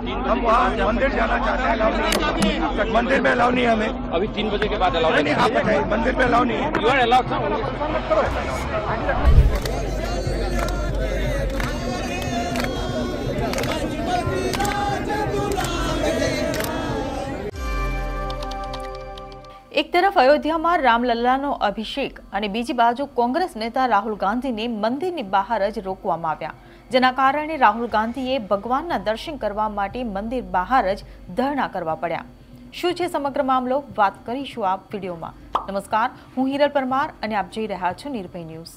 हम वहाँ मंदिर जाना चाहते हैं, अलाउ नहीं, मंदिर में अलाउ नहीं है हमें। अभी 3 बजे के बाद अलाउ नहीं, आप बताइए, मंदिर में अलाउ नहीं है। You are allowed sir. एक तरफ अयोध्या में रामलल्लानो अभिषेक और बीजी बाजू कांग्रेस नेता राहुल गांधी ने मंदिर की बहार ज रोकवामां आव्या, जेना कारणे राहुल गांधीए भगवानना दर्शन करवा माटे मंदिर बहार ज धरना करवा पड्या। शुं छे समग्र मामलो, बात करीशुं आ विडियोमां। नमस्कार, हूँ हिरल परमार और आप जोई रह्या छो निर्भय न्यूज।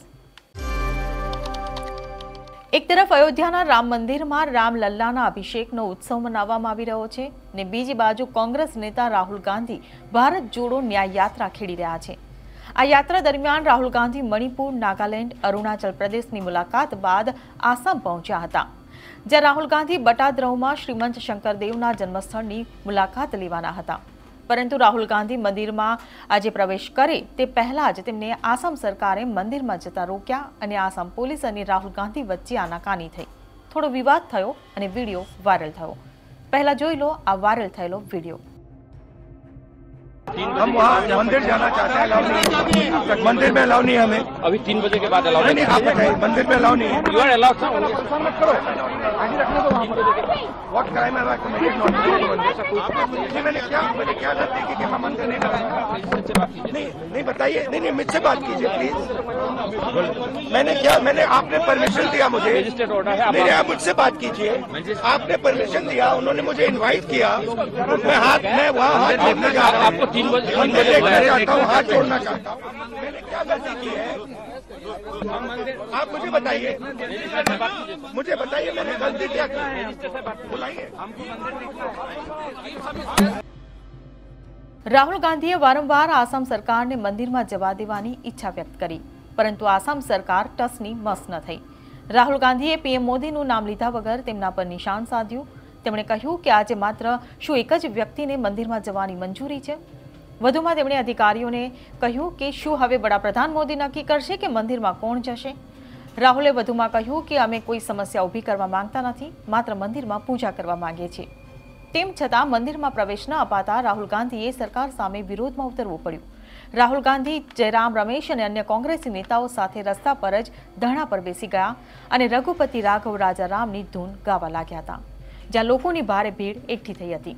एक तरफ अयोध्याना राम मंदिर में रामलल्लाना अभिषेकनो उत्सव मनाववामां आवी रह्यो छे ने बीजी बाजू कांग्रेस नेता राहुल गांधी भारत जोड़ो न्याय यात्रा खेड़ी रह्या छे। आ यात्रा दरमियान राहुल गांधी मणिपुर, नागालैंड, अरुणाचल प्रदेशनी मुलाकात बाद आसाम पहोंच्या हता, ज्यां राहुल गांधी बटाद्रौमां श्रीमंत शंकरदेवना जन्मस्थळनी मुलाकात लेवाना हता। परंतु राहुल गांधी मंदिर में आज प्रवेश करे ते पहला ज तेमने आसाम सरकारे मंदिर में जता रोक्या और आसाम पुलिस और राहुल गांधी वच्चे आनाकानी थई। थोड़ो विवाद थयो और विडियो वायरल थयो। पहला जोई लो आ वायरल थयेलो विडियो। हम वहाँ मंदिर जाना चाहते हैं, अलाउ नहीं, मंदिर में अलाउ नहीं है हमें। अभी 3 बजे के बाद अलाउ नहीं, आप बताइए, मंदिर में अलाउ नहीं है। You are allowed sir. What crime have I committed not to? मैंने क्या गलती की कि मैं मंदिर नहीं लगाऊंगा? नहीं बताइए, नहीं मुझसे बात कीजिए प्लीज। मैंने आपने परमिशन दिया मुझे, रजिस्टर्ड ऑर्डर है। नहीं आप मुझसे बात कीजिए। आपने परमिशन दिया, उन्होंने मुझे इनवाइट किया, मैं वहाँ हाथ जोड़ने जा रहा हूँ। आपको 3 बजे चाहता हूँ, हाथ जोड़ना चाहता हूँ। मैंने क्या गलती की है? आप मुझे बताइए, मैंने गलती क्या की? बुलाइए। राहुल गांधीए वारंवार आसाम सरकार ने मंदिर में जवा देवानी इच्छा व्यक्त करी, परंतु आसाम सरकार टसनी मस न थई। राहुल गांधीए पीएम मोदीનું नाम લીધા વગર તેમના પર નિશાન સાધ્યું। તેમણે કહ્યું કે આજે માત્ર શું એક જ વ્યક્તિને મંદિરમાં જવાની મંજૂરી છે। વધુમાં તેમણે અધિકારીઓને કહ્યું કે શું હવે વડાપ્રધાન મોદી નક્કી કરશે કે મંદિરમાં કોણ જશે। રાહુલે વધુમાં કહ્યું કે અમે કોઈ સમસ્યા ઊભી કરવા માંગતા નથી, માત્ર મંદિરમાં પૂજા કરવા માંગીએ છીએ। તેમ છતાં મંદિરમાં પ્રવેશ ન અપાતા રાહુલ ગાંધીએ સરકાર સામે વિરોધમાં ઉતરવું પડ્યું। રાહુલ ગાંધી જયરામ રમેશ અને अन्य કોંગ્રેસી नेताओं સાથે રસ્તા પર જ ધરણા પર બેસી ગયા અને રઘુપતિ રાઘવ રાજા રામની ધૂન ગાવા લાગ્યા હતા, જ્યાં લોકોની ભારે ભીડ એકઠી થઈ હતી।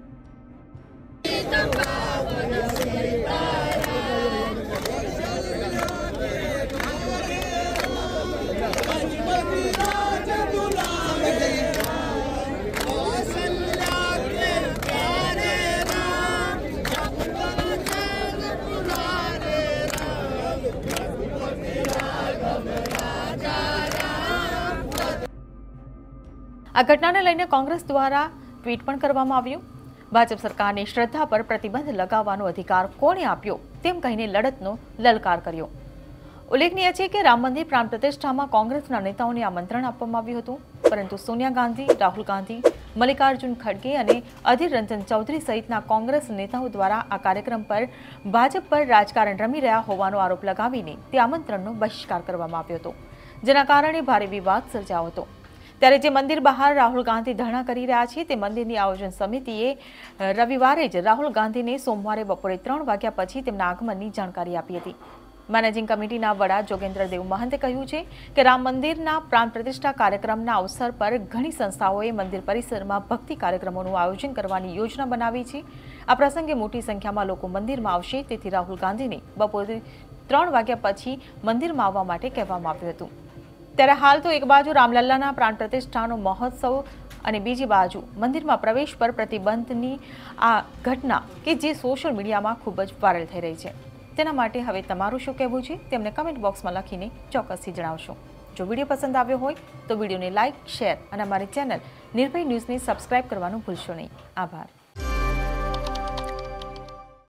आ घटनाने लईने कांग्रेस द्वारा ट्वीट पण करवामां आव्युं। भाजप सरकारने श्रद्धा पर प्रतिबंध लगावવાનો अधिकार कोणे आप्यो तेम कहीने लड़तनो ललकार कर्यो। उल्लेखनीय छे के राम मंदिर प्राण प्रतिष्ठामां कांग्रेसना नेताओने आमंत्रण आपवामां आव्युं हतुं, परंतु सोनिया गांधी, राहुल गांधी, मल्लिकार्जुन खड़गे और अधीर रंजन चौधरी सहितना कांग्रेस नेताओं द्वारा आ कार्यक्रम पर भाजप पर राजकारण रमी रह्या होवानो आरोप लगावीने ते आमंत्रणनो बहिष्कार करवामां आव्यो हतो, जेना कारणे भारे विवाद सर्जायो हतो। त्यारे जे मंदिर बहार राहुल गांधी धरना करी रह्या छे ते मंदिरनी आयोजन समितिए रविवारे ज राहुल गांधीने सोमवारे बपोरे 3 वाग्या पछी तेमना आगमननी जानकारी आपी हती। मैनेजिंग कमिटीना वड़ा जोगेन्द्र देव महंते कह्युं छे के राम मंदिरना प्राण प्रतिष्ठा कार्यक्रमना अवसर पर घणी संस्थाओए मंदिर परिसरमां भक्ति कार्यक्रमोनुं आयोजन करवानी योजना बनावी छे। आ प्रसंगे मोटी संख्यामां लोको मंदिरमां आवशे, तेथी राहुल गांधीने बपोरे 3 वाग्या पछी मंदिरमां आववा माटे कहेवामां आव्युं हतुं। त्यारे हाल तो एक बाजू रामलल्लाना प्राण प्रतिष्ठानो महोत्सव और बीजी बाजू मंदिर में प्रवेश पर प्रतिबंधनी आ घटना के जे सोशल मीडिया में खूब ज वायरल थई रही है, तेना माटे हवे तमारुं शुं कहेवुं छे तेमने कमेंट बॉक्स में लखीने चौक्कसथी जणावशो। जो विडियो पसंद आव्यो होय तो विडियोने लाइक, शेर और अमारी चेनल निर्भय न्यूज़ ने सब्सक्राइब करवानुं भूलशो नहीं। आभार।